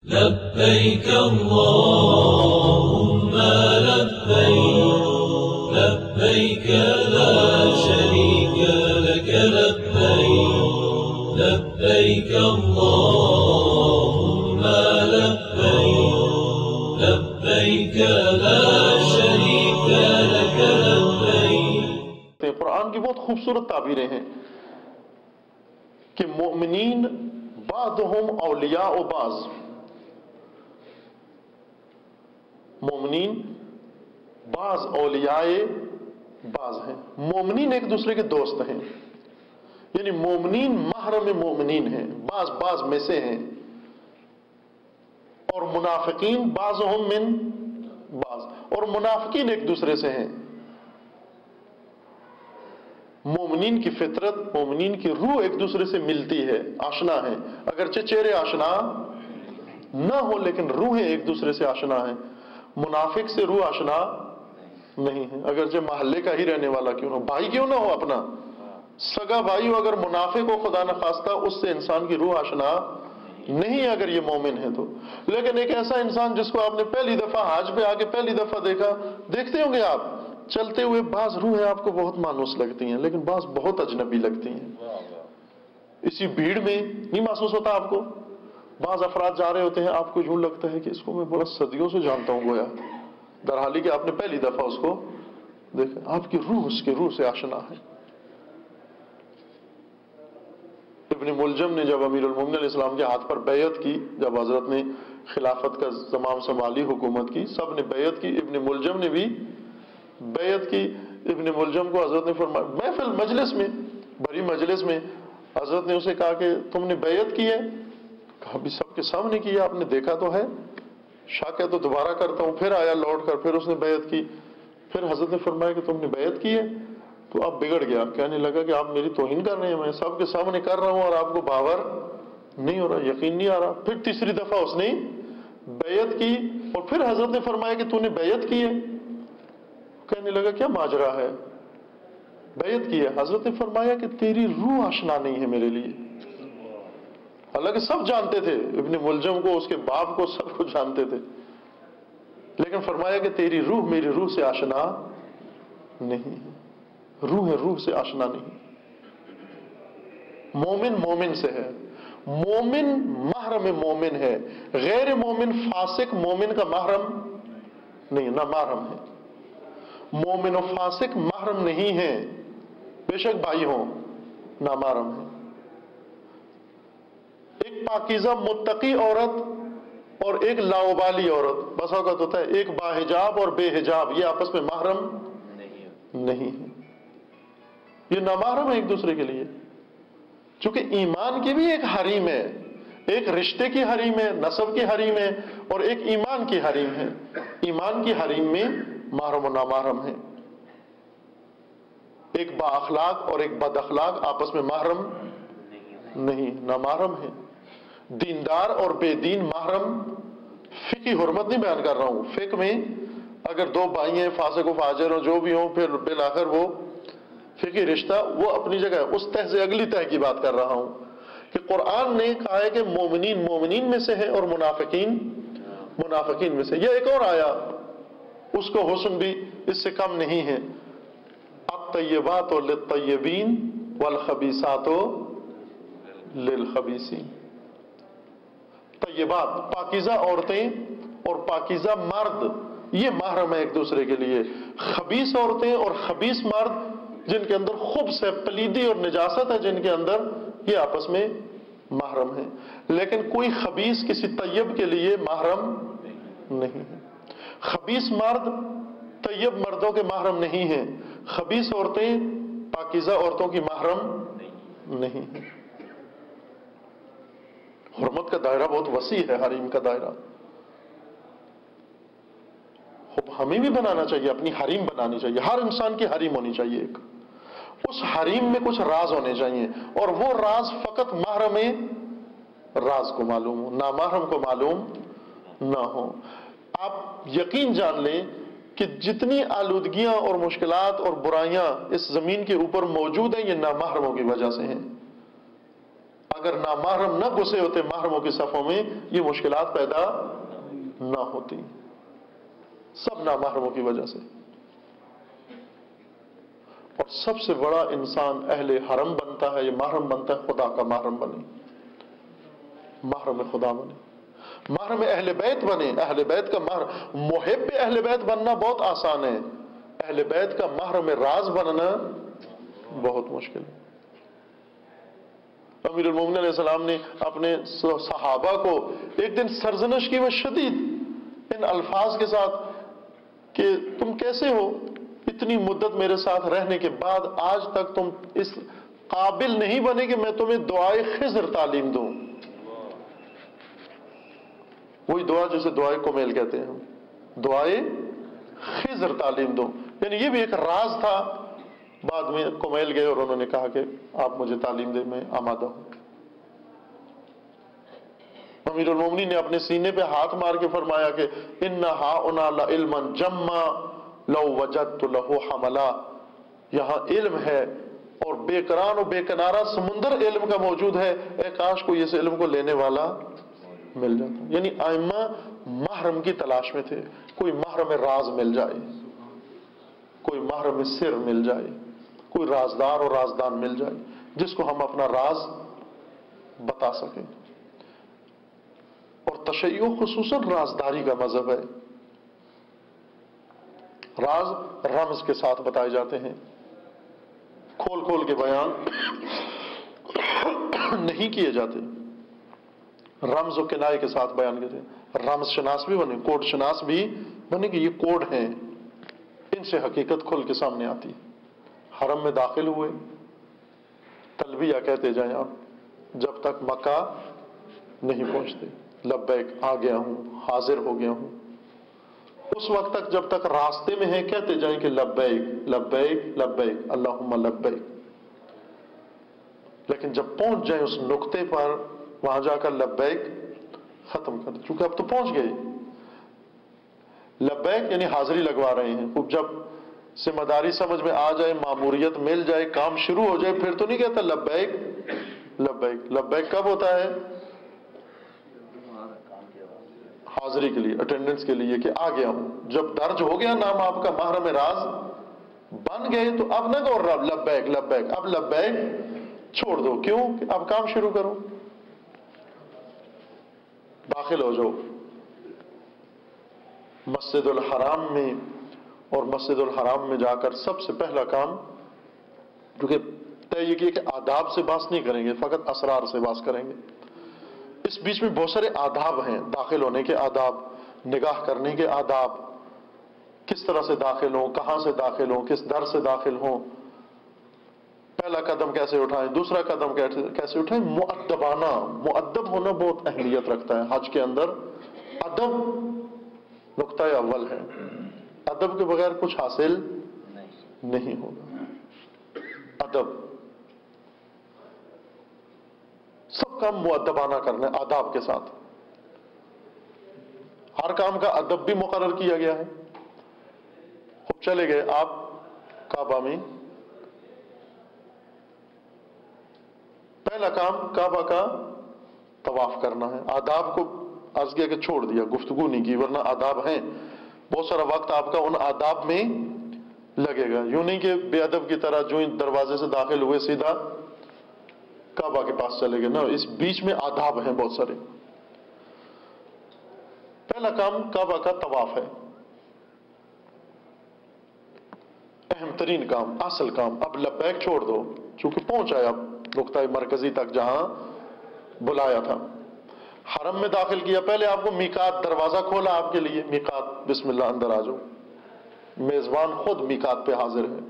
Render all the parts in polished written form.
لبيك اللهم لبيك لبيك لا شريك لك لبيك لبيك اللهم لبيك لبيك لا شريك لك لبيك. قرآن کی بہت خوبصورت تعبیریں ہیں کہ مومنین بعضهم اولیاء و بعض، مومنین بعض اولیاء بعض ہیں، مومنین ایک دوسرے کے دوست ہیں، یعنی مومنین محرم مومنین ہیں، بعض بعض میں سے ہیں، اور منافقین بعضهم من بعض، اور منافقین ایک دوسرے سے ہیں. مومنین کی فطرت، مومنین کی روح ایک دوسرے سے ملتی ہے، آشنا ہے، اگرچہ چہرے آشنا نہ ہو لیکن روحیں ایک دوسرے سے آشنا ہیں. منافق سے روح آشنا نہیں ہے، اگرچہ محلے کا ہی رہنے والا کیوں نہ ہو، بھائی کیوں نہ ہو، اپنا سگا بھائی ہو، اگر منافق ہو خدا نخواستہ اس سے انسان کی روح آشنا نہیں ہے اگر یہ مومن ہے تو. لیکن ایک ایسا انسان جس کو آپ نے پہلی دفعہ حج پہ آ کے پہلی دفعہ دیکھا، دیکھتے ہوں گے آپ چلتے ہوئے، بعض روحیں آپ کو بہت مانوس لگتی ہیں لیکن بعض بہت اجنبی لگتی ہیں. اسی بھیڑ میں نہیں محسوس ہوتا آپ کو؟ بعض افراد جا رہے ہوتے ہیں، آپ کو یوں لگتا ہے کہ اس کو میں بڑا صدیوں سے جانتا ہوں گویا، درحالی کہ آپ نے پہلی دفعہ اس کو دیکھا. آپ کی روح اس کی روح سے آشنا ہے. ابن ملجم نے جب امیر المومنین علیہ السلام کے ہاتھ پر بیعت کی، جب حضرت نے خلافت کا زمام سنبھالی، حکومت کی، سب نے بیعت کی، ابن ملجم نے بھی بیعت کی. ابن ملجم کو حضرت نے فرمایا، محفل مجلس میں، بڑی مجلس میں حضرت نے اسے کہا کہ تم نے بیعت کی ہے؟ کہا بھی سب کے سامنے کی ہے، آپ نے دیکھا تو ہے. شک ہے تو دوبارہ کرتا ہوں. پھر آیا لوٹ کر، پھر اس نے بیعت کی. پھر حضرت نے فرمایا کہ تم نے بیعت کی ہے؟ تو اب بگڑ گیا، کہنے لگا کہ آپ میری توہین کر رہے ہیں، میں سب کے سامنے کر رہا ہوں اور آپ کو باور نہیں ہو رہا، یقین نہیں آ رہا. پھر تیسری دفعہ اس نے بیعت کی اور پھر حضرت نے فرمایا کہ تو نے بیعت کی ہے؟ کہنے لگا کیا ماجرا ہے؟ بیعت کی ہے. حضرت نے فرمایا کہ تیری روح آشنا نہیں ہے میرے لیے. حالانکہ سب جانتے تھے، ابن ملجم کو، اس کے باپ کو، سب کو جانتے تھے، لیکن فرمایا کہ تیری روح میری روح سے آشنا نہیں ہے. روح سے آشنا نہیں. مومن مومن سے ہے، مومن محرم مومن ہے، غیر مومن فاسق مومن کا محرم نہیں، نہ محرم ہے. مومن و فاسق محرم نہیں ہیں، بے شک بھائی ہوں، نامحرم ہیں. ایک پاکیزہ متقی عورت اور ایک لاؤبالی عورت، بس اوقات ہوتا ہے ایک باحجاب اور بے حجاب، یہ آپس میں محرم نہیں ہے، یہ نامحرم ہے ایک دوسرے کے لیے. چونکہ ایمان کی بھی ایک حریم ہے، ایک رشتے کی حریم ہے، نسب کی حریم ہے، اور ایک ایمان کی حریم ہے. ایمان کی حریم میں محرم و نامحرم ہے. ایک با اخلاق اور ایک بد اخلاق آپس میں محرم نہیں، نامحرم ہے. دیندار اور بے دین محرم، فقہی حرمت نہیں بیان کر رہا ہوں، فقہ میں اگر دو بھائی ہیں، فاسق و فاجر ہوں، جو بھی ہوں، پھر بالآخر وہ فقہی رشتہ وہ اپنی جگہ ہے. اس تہ سے اگلی تہ کی بات کر رہا ہوں کہ قرآن نے کہا ہے کہ مومنین مومنین میں سے ہے اور منافقین منافقین میں سے. یہ ایک اور آیا، اس کو حسن بھی اس سے کم نہیں ہے. الطیبات للطیبین والخبیثات للخبیثین. طیبات پاکیزہ عورتیں اور پاکیزہ مرد یہ محرم ہے ایک دوسرے کے لیے. خبیث عورتیں اور خبیث مرد جن کے اندر خبث ہے، پلیدی اور نجاست ہے جن کے اندر، یہ آپس میں محرم ہے. لیکن کوئی خبیث کسی طیب کے لیے محرم نہیں ہے. خبیث مرد طیب مردوں کے محرم نہیں ہیں، خبیث عورتیں پاکیزہ عورتوں کی محرم نہیں ہیں. حرمت کا دائرہ بہت وسیع ہے، حریم کا دائرہ. ہمیں بھی بنانا چاہیے، اپنی حریم بنانی چاہیے. ہر انسان کی حریم ہونی چاہیے ایک. اس حریم میں کچھ راز ہونے چاہیے اور وہ راز فقط محرم راز کو معلوم ہو، نامحرم کو معلوم نہ ہو. آپ یقین جان لیں کہ جتنی آلودگیاں اور مشکلات اور برائیاں اس زمین کے اوپر موجود ہیں یہ نامحرموں کی وجہ سے ہیں. اگر نامحرم نہ گھسے ہوتے محرموں کی صفوں میں یہ مشکلات پیدا نہ ہوتی، سب نامحرموں کی وجہ سے۔ اور سب سے بڑا انسان اہل حرم بنتا ہے، یہ محرم بنتا ہے، خدا کا محرم بنے، محرم خدا بنے، محرم اہل بیت بنے۔ اہل بیت کا محرم، محب اہل بیت بننا بہت آسان ہے، اہل بیت کا محرم راز بننا بہت مشکل ہے۔ امیر المومنین علیہ السلام نے اپنے صحابہ کو ایک دن سرزنش کی، وہ شدید ان الفاظ کے ساتھ کہ تم کیسے ہو، اتنی مدت میرے ساتھ رہنے کے بعد آج تک تم اس قابل نہیں بنے کہ میں تمہیں دعائے خضر تعلیم دوں، وہی دعا جسے دعائے کمیل کہتے ہیں ہم، دعائے خضر تعلیم دوں، یعنی یہ بھی ایک راز تھا۔ بعد میں کمیل گئے اور انہوں نے کہا کہ آپ مجھے تعلیم دیں، میں آمادہ ہوں۔ امیر المومنین نے اپنے سینے پہ ہاتھ مار کے فرمایا کہ ان ہاؤنا لعلما جما لو وجدت له حملا، یہاں علم ہے اور بے کران و بے کنارہ سمندر علم کا موجود ہے، اے کاش کوئی اس علم کو لینے والا مل جاتا۔ یعنی ائمہ محرم کی تلاش میں تھے، کوئی محرم راز مل جائے، کوئی محرم سر مل جائے، کوئی رازدار اور رازدان مل جائے جس کو ہم اپنا راز بتا سکیں۔ اور تشیع خصوصاً رازداری کا مذہب ہے، راز رمز کے ساتھ بتائے جاتے ہیں، کھول کھول کے بیان نہیں کیے جاتے، رمز و کنائے کے ساتھ بیان کیے جاتے۔ رمز شناس بھی بنے، کوڈ شناس بھی بنے کہ یہ کوڈ ہیں، ان سے حقیقت کھل کے سامنے آتی۔ حرم میں داخل ہوئے، تلبیہ کہتے جائیں آپ جب تک مکہ نہیں پہنچتے، لبیک آ گیا ہوں، حاضر ہو گیا ہوں، اس وقت تک جب تک راستے میں ہیں کہتے جائیں کہ لبیک لبیک لبیک اللہم لبیک، لیکن جب پہنچ جائیں اس نقطے پر وہاں جا کر لبیک ختم کر دیں، چونکہ اب تو پہنچ گئے۔ لبیک یعنی حاضری لگوا رہے ہیں، خوب جب ذمہ داری سمجھ میں آ جائے، ماموریت مل جائے، کام شروع ہو جائے، پھر تو نہیں کہتا لبیک لبیک۔ لبیک کب ہوتا ہے؟ حاضری کے لیے، اٹینڈنس کے لیے کہ آ گیا ہوں۔ جب درج ہو گیا نام آپ کا، محرم راز بن گئے، تو اب نہ کہو لبیک لبیک، اب لبیک چھوڑ دو، کیوں کہ اب کام شروع کرو، داخل ہو جاؤ مسجد الحرام میں۔ اور مسجد الحرام میں جا کر سب سے پہلا کام، کیونکہ طے یہ کیا کہ آداب سے بحث نہیں کریں گے، فقط اسرار سے بحث کریں گے۔ اس بیچ میں بہت سارے آداب ہیں، داخل ہونے کے آداب، نگاہ کرنے کے آداب، کس طرح سے داخل ہوں، کہاں سے داخل ہوں، کس در سے داخل ہوں، پہلا قدم کیسے اٹھائیں، دوسرا قدم کیسے اٹھائیں، مؤدبانہ۔ مؤدب ہونا بہت اہمیت رکھتا ہے حج کے اندر، ادب نقطۂ اول ہے، ادب کے بغیر کچھ حاصل نہیں ہوگا۔ ادب، سب کام مؤدبانہ کرنا ہے، آداب کے ساتھ، ہر کام کا ادب بھی مقرر کیا گیا ہے۔ خوب چلے گئے آپ کعبہ میں، پہلا کام کعبہ کا طواف کرنا ہے۔ آداب کو عرض کیا کہ چھوڑ دیا، گفتگو نہیں کی، ورنہ آداب ہیں، بہت سارا وقت آپ کا ان آداب میں لگے گا۔ یوں نہیں کہ بے ادب کی طرح جو دروازے سے داخل ہوئے سیدھا کعبہ کے پاس چلے گئے، نا، اس بیچ میں آداب ہیں بہت سارے۔ پہلا کام کعبہ کا طواف ہے، اہم ترین کام، اصل کام۔ اب لبیک چھوڑ دو، چونکہ پہنچ آیا نقطۂ مرکزی تک جہاں بلایا تھا۔ حرم میں داخل کیا، پہلے آپ کو میقات دروازہ کھولا آپ کے لیے، میقات، بسم اللہ اندر آ جاؤ۔ میزبان خود میقات پہ حاضر ہے،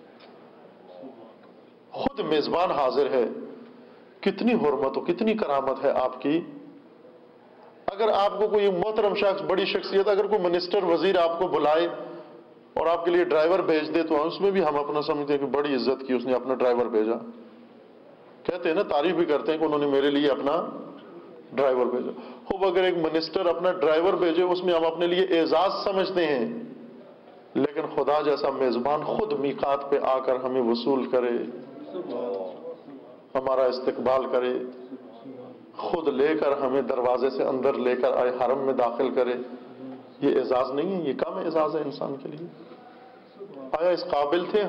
خود میزبان حاضر ہے۔ کتنی حرمت و کتنی کرامت ہے آپ کی۔ اگر آپ کو کوئی محترم شخص، بڑی شخصیت، اگر کوئی منسٹر وزیر آپ کو بلائے اور آپ کے لیے ڈرائیور بھیج دے، تو اس میں بھی ہم اپنا سمجھتے ہیں کہ بڑی عزت کی، اس نے اپنا ڈرائیور بھیجا، کہتے ہیں نا، تعریف بھی کرتے ہیں کہ انہوں نے میرے لیے اپنا ڈرائیور بھیجا۔ خوب اگر ایک منسٹر اپنا ڈرائیور بھیجے، اس میں ہم اپنے لیے اعزاز سمجھتے ہیں، لیکن خدا جیسا میزبان خود میقات پہ آ کر ہمیں وصول کرے، ہمارا استقبال کرے، خود لے کر ہمیں دروازے سے اندر لے کر آئے، حرم میں داخل کرے، یہ اعزاز نہیں ہے؟ یہ کم اعزاز ہے انسان کے لیے؟ آیا اس قابل تھے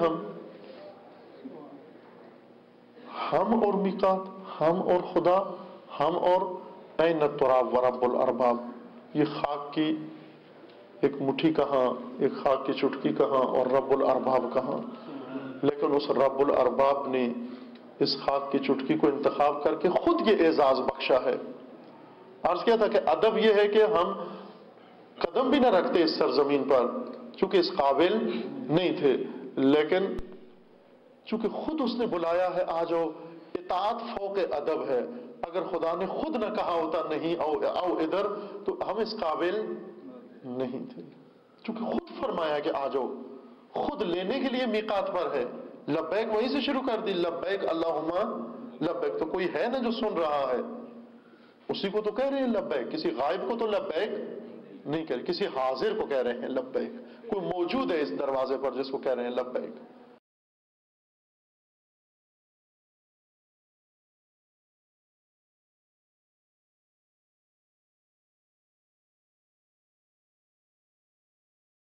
ہم اور میقات، ہم اور خدا، ہم اور این التراب ورب الارباب؟ یہ خاک کی ایک مٹھی کہاں، ایک خاک کی چٹکی کہاں، اور رب الارباب کہاں؟ لیکن اس رب الارباب نے اس خاک کی چٹکی کو انتخاب کر کے خود یہ اعزاز بخشا ہے۔ عرض کیا تھا کہ ادب یہ ہے کہ ہم قدم بھی نہ رکھتے اس سرزمین پر، چونکہ اس قابل نہیں تھے، لیکن چونکہ خود اس نے بلایا ہے آ جاؤ، اطاعت فوق ادب ہے۔ اگر خدا نے خود نہ کہا ہوتا نہیں آؤ ادھر، تو ہم اس قابل نہیں تھے، چونکہ خود فرمایا کہ آ جاؤ، خود لینے کے لیے میقات پر ہے۔ لبیک وہیں سے شروع کر دی، لبیک اللہم لبیک، تو کوئی ہے نا جو سن رہا ہے، اسی کو تو کہہ رہے ہیں لبیک، کسی غائب کو تو لبیک نہیں کہہ رہے، کسی حاضر کو کہہ رہے ہیں لبیک، کوئی موجود ہے اس دروازے پر جس کو کہہ رہے ہیں لبیک۔